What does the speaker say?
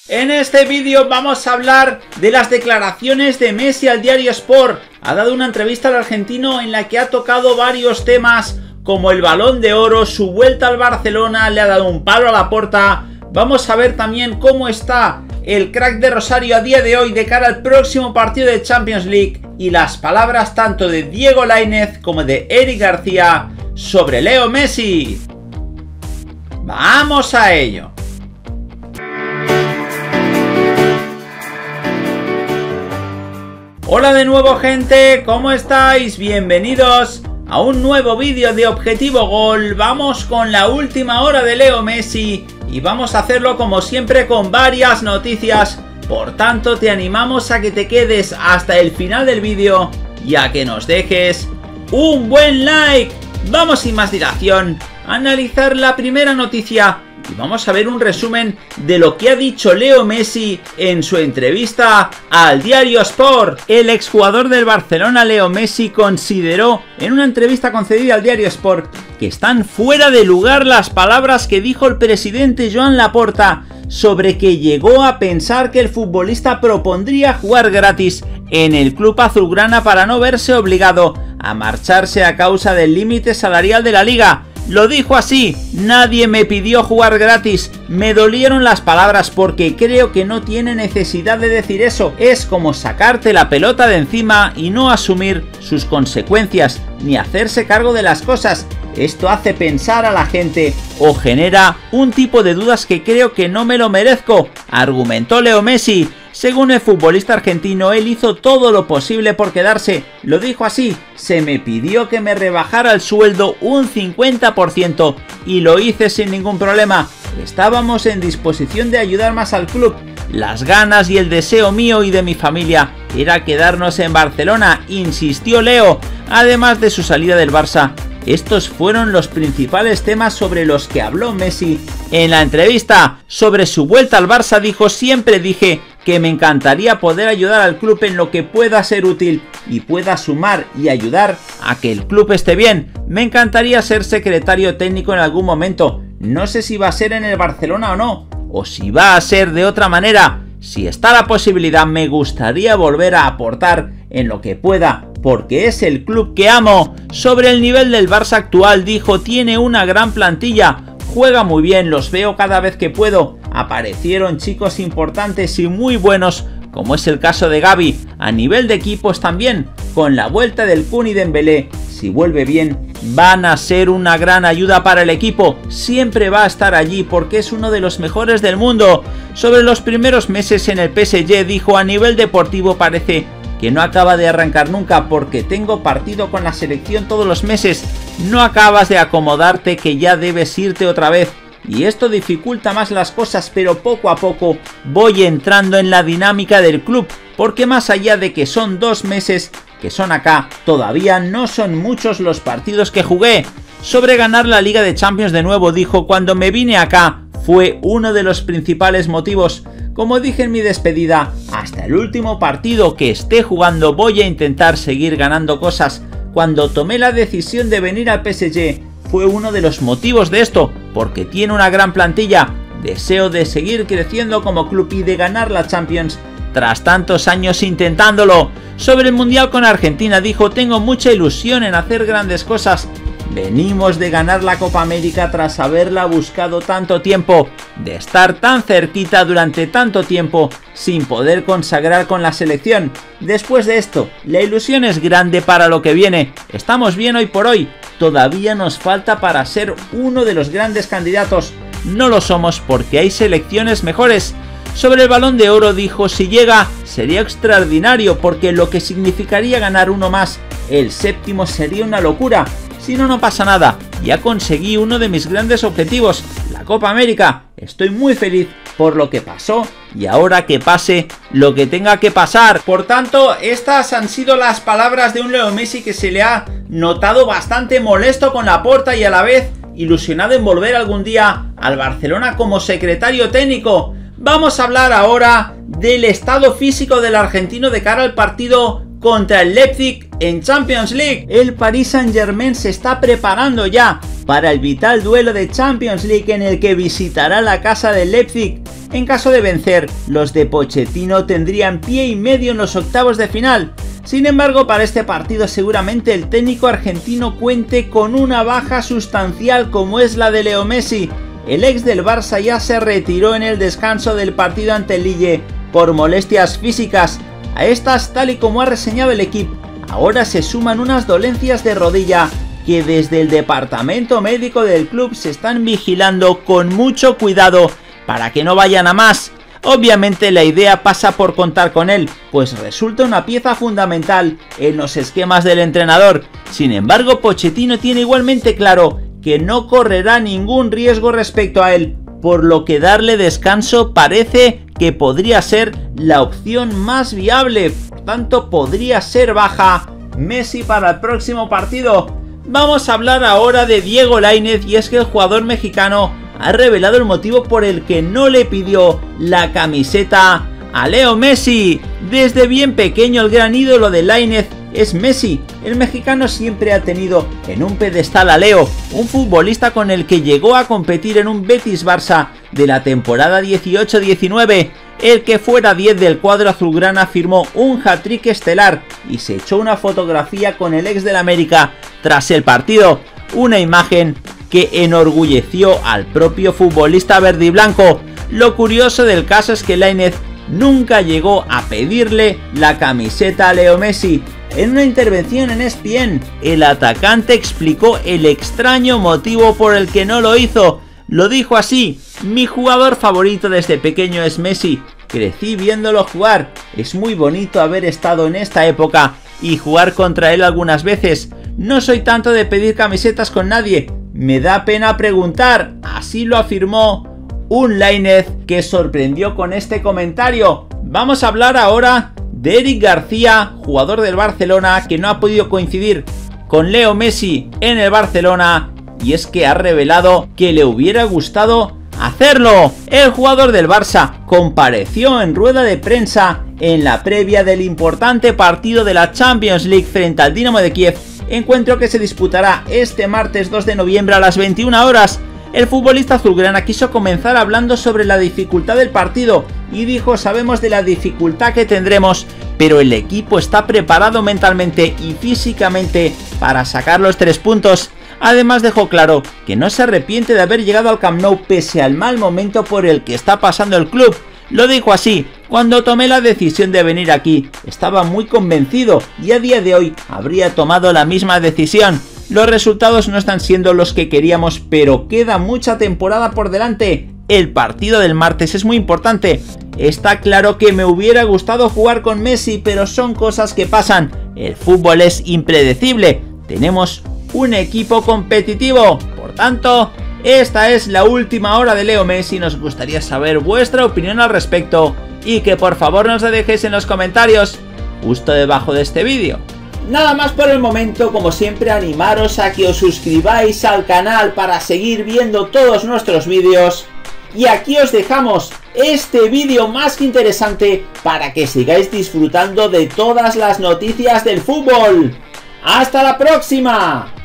En este vídeo vamos a hablar de las declaraciones de Messi al diario Sport. Ha dado una entrevista al argentino en la que ha tocado varios temas como el Balón de Oro, su vuelta al Barcelona, le ha dado un palo a Laporta. Vamos a ver también cómo está el crack de Rosario a día de hoy de cara al próximo partido de Champions League y las palabras tanto de Diego Lainez como de Eric García sobre Leo Messi. ¡Vamos a ello! Hola de nuevo, gente, ¿cómo estáis? Bienvenidos a un nuevo vídeo de Objetivo Gol. Vamos con la última hora de Leo Messi y vamos a hacerlo como siempre con varias noticias. Por tanto, te animamos a que te quedes hasta el final del vídeo y a que nos dejes un buen like. Vamos sin más dilación a analizar la primera noticia y vamos a ver un resumen de lo que ha dicho Leo Messi en su entrevista al diario Sport. El exjugador del Barcelona, Leo Messi, consideró en una entrevista concedida al diario Sport que están fuera de lugar las palabras que dijo el presidente Joan Laporta sobre que llegó a pensar que el futbolista propondría jugar gratis en el club azulgrana para no verse obligado a marcharse a causa del límite salarial de la liga. Lo dijo así: nadie me pidió jugar gratis, me dolieron las palabras porque creo que no tiene necesidad de decir eso. Es como sacarte la pelota de encima y no asumir sus consecuencias ni hacerse cargo de las cosas. Esto hace pensar a la gente o genera un tipo de dudas que creo que no me lo merezco, argumentó Leo Messi. Según el futbolista argentino, él hizo todo lo posible por quedarse. Lo dijo así: se me pidió que me rebajara el sueldo un 50% y lo hice sin ningún problema. Estábamos en disposición de ayudar más al club. Las ganas y el deseo mío y de mi familia era quedarnos en Barcelona, insistió Leo, además de su salida del Barça. Estos fueron los principales temas sobre los que habló Messi en la entrevista. Sobre su vuelta al Barça dijo: siempre dije que me encantaría poder ayudar al club en lo que pueda ser útil y pueda sumar y ayudar a que el club esté bien. Me encantaría ser secretario técnico en algún momento. No sé si va a ser en el Barcelona o no, o si va a ser de otra manera. Si está la posibilidad, me gustaría volver a aportar en lo que pueda, porque es el club que amo. Sobre el nivel del Barça actual dijo: tiene una gran plantilla, juega muy bien, los veo cada vez que puedo. Aparecieron chicos importantes y muy buenos, como es el caso de Gavi. A nivel de equipos también, con la vuelta del Kun y Dembélé, si vuelve bien, van a ser una gran ayuda para el equipo. Siempre va a estar allí porque es uno de los mejores del mundo. Sobre los primeros meses en el PSG dijo: a nivel deportivo parece que no acaba de arrancar nunca porque tengo partido con la selección todos los meses. No acabas de acomodarte, que ya debes irte otra vez. Y esto dificulta más las cosas, pero poco a poco voy entrando en la dinámica del club, porque más allá de que son 2 meses que son acá, todavía no son muchos los partidos que jugué. Sobre ganar la Liga de Champions de nuevo dijo: cuando me vine acá fue uno de los principales motivos. Como dije en mi despedida, hasta el último partido que esté jugando voy a intentar seguir ganando cosas. Cuando tomé la decisión de venir al PSG fue uno de los motivos de esto, porque tiene una gran plantilla. Deseo de seguir creciendo como club y de ganar la Champions tras tantos años intentándolo. Sobre el Mundial con Argentina dijo: tengo mucha ilusión en hacer grandes cosas. Venimos de ganar la Copa América tras haberla buscado tanto tiempo, de estar tan cerquita durante tanto tiempo sin poder consagrar con la selección. Después de esto, la ilusión es grande para lo que viene. Estamos bien hoy por hoy, todavía nos falta para ser uno de los grandes candidatos. No lo somos porque hay selecciones mejores. Sobre el Balón de Oro dijo: si llega sería extraordinario porque lo que significaría ganar uno más, el 7º, sería una locura. Si no, no pasa nada, ya conseguí uno de mis grandes objetivos, la Copa América. Estoy muy feliz por lo que pasó y ahora que pase lo que tenga que pasar. Por tanto, estas han sido las palabras de un Leo Messi que se le ha notado bastante molesto con Laporta y a la vez ilusionado en volver algún día al Barcelona como secretario técnico. Vamos a hablar ahora del estado físico del argentino de cara al partido contra el Leipzig en Champions League. El Paris Saint-Germain se está preparando ya para el vital duelo de Champions League en el que visitará la casa del Leipzig. En caso de vencer, los de Pochettino tendrían pie y medio en los octavos de final. Sin embargo, para este partido seguramente el técnico argentino cuente con una baja sustancial como es la de Leo Messi. El ex del Barça ya se retiró en el descanso del partido ante el Lille por molestias físicas. A estas, tal y como ha reseñado el equipo, ahora se suman unas dolencias de rodilla que desde el departamento médico del club se están vigilando con mucho cuidado para que no vayan a más. Obviamente la idea pasa por contar con él, pues resulta una pieza fundamental en los esquemas del entrenador. Sin embargo, Pochettino tiene igualmente claro que no correrá ningún riesgo respecto a él, por lo que darle descanso parece que podría ser la opción más viable. Por tanto, podría ser baja Messi para el próximo partido. Vamos a hablar ahora de Diego Lainez, y es que el jugador mexicano ha revelado el motivo por el que no le pidió la camiseta a Leo Messi. Desde bien pequeño el gran ídolo de Lainez es Messi. El mexicano siempre ha tenido en un pedestal a Leo, un futbolista con el que llegó a competir en un Betis-Barça de la temporada 18-19. El que fuera 10 del cuadro azulgrana firmó un hat-trick estelar y se echó una fotografía con el ex del América tras el partido, una imagen que enorgulleció al propio futbolista verde y blanco. Lo curioso del caso es que Lainez nunca llegó a pedirle la camiseta a Leo Messi. En una intervención en ESPN, el atacante explicó el extraño motivo por el que no lo hizo. Lo dijo así: mi jugador favorito desde pequeño es Messi, crecí viéndolo jugar, es muy bonito haber estado en esta época y jugar contra él algunas veces. No soy tanto de pedir camisetas con nadie, me da pena preguntar, así lo afirmó un Lainez que sorprendió con este comentario. Vamos a hablar ahora de Eric García, jugador del Barcelona, que no ha podido coincidir con Leo Messi en el Barcelona, y es que ha revelado que le hubiera gustado hacerlo. El jugador del Barça compareció en rueda de prensa en la previa del importante partido de la Champions League frente al Dinamo de Kiev, encuentro que se disputará este martes 2 de noviembre a las 21 horas. El futbolista azulgrana quiso comenzar hablando sobre la dificultad del partido y dijo: sabemos de la dificultad que tendremos, pero el equipo está preparado mentalmente y físicamente para sacar los 3 puntos. Además dejó claro que no se arrepiente de haber llegado al Camp Nou pese al mal momento por el que está pasando el club. Lo dijo así: cuando tomé la decisión de venir aquí estaba muy convencido y a día de hoy habría tomado la misma decisión. Los resultados no están siendo los que queríamos, pero queda mucha temporada por delante. El partido del martes es muy importante. Está claro que me hubiera gustado jugar con Messi, pero son cosas que pasan. El fútbol es impredecible. Tenemos un equipo competitivo. Por tanto, esta es la última hora de Leo Messi. Nos gustaría saber vuestra opinión al respecto y que por favor nos la dejéis en los comentarios justo debajo de este vídeo. Nada más por el momento. Como siempre, animaros a que os suscribáis al canal para seguir viendo todos nuestros vídeos. Y aquí os dejamos este vídeo más que interesante para que sigáis disfrutando de todas las noticias del fútbol. ¡Hasta la próxima!